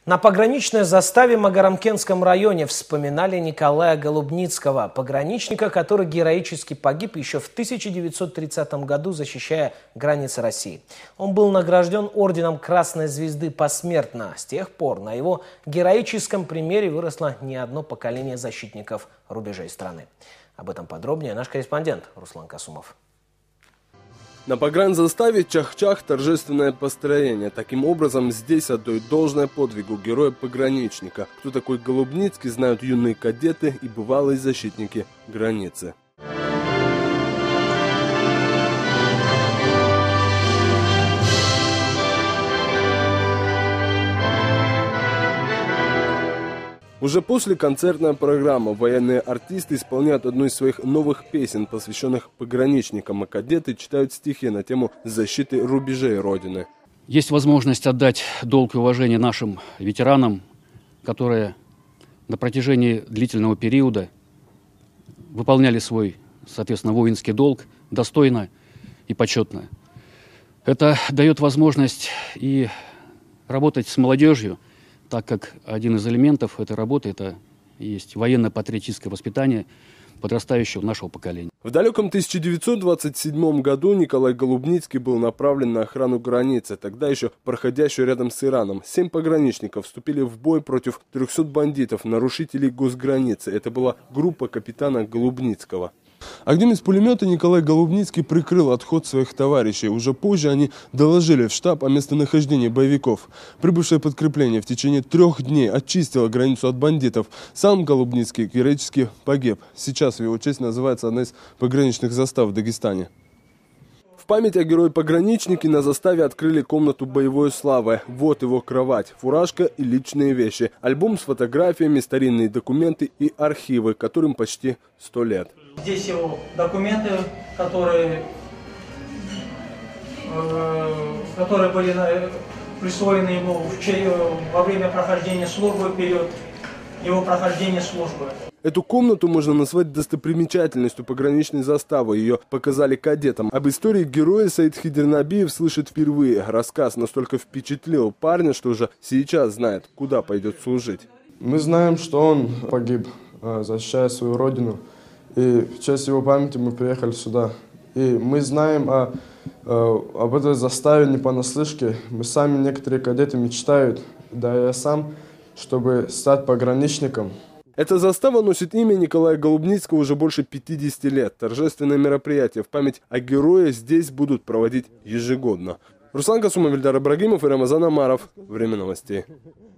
На пограничной заставе в Магарамкентском районе вспоминали Николая Голубницкого, пограничника, который героически погиб еще в 1930 году, защищая границы России. Он был награжден орденом Красной Звезды посмертно. С тех пор на его героическом примере выросло не одно поколение защитников рубежей страны. Об этом подробнее наш корреспондент Руслан Касумов. На погранзаставе чах-чах торжественное построение. Таким образом, здесь отдают должное подвигу героя-пограничника. Кто такой Голубницкий, знают юные кадеты и бывалые защитники границы. Уже после концертная программа. Военные артисты исполняют одну из своих новых песен, посвященных пограничникам, а кадеты читают стихи на тему защиты рубежей Родины. Есть возможность отдать долг и уважение нашим ветеранам, которые на протяжении длительного периода выполняли свой, соответственно, воинский долг достойно и почетно. Это дает возможность и работать с молодежью, так как один из элементов этой работы – это есть военно-патриотическое воспитание подрастающего нашего поколения. В далеком 1927 году Николай Голубницкий был направлен на охрану границы, тогда еще проходящую рядом с Ираном. 7 пограничников вступили в бой против 300 бандитов, нарушителей госграницы. Это была группа капитана Голубницкого. Огнем из пулемета Николай Голубницкий прикрыл отход своих товарищей. Уже позже они доложили в штаб о местонахождении боевиков. Прибывшее подкрепление в течение 3 дней очистило границу от бандитов. Сам Голубницкий героически погиб. Сейчас в его честь называется одна из пограничных застав в Дагестане. В память о герое-пограничнике на заставе открыли комнату боевой славы. Вот его кровать, фуражка и личные вещи. Альбом с фотографиями, старинные документы и архивы, которым почти 100 лет. Здесь его документы, которые были присвоены ему во время прохождения службы, в период его прохождения службы. Эту комнату можно назвать достопримечательностью пограничной заставы. Ее показали кадетам. Об истории героя Саид Хидернабиев слышит впервые. Рассказ настолько впечатлил парня, что уже сейчас знает, куда пойдет служить. Мы знаем, что он погиб, защищая свою родину. И в честь его памяти мы приехали сюда. И мы знаем об этой заставе не понаслышке. Мы сами, некоторые кадеты, мечтают, да и я сам, чтобы стать пограничником. Эта застава носит имя Николая Голубницкого уже больше 50 лет. Торжественное мероприятие в память о герое здесь будут проводить ежегодно. Руслан Касумов, Ильдар Ибрагимов и Рамазан Амаров. Время новостей.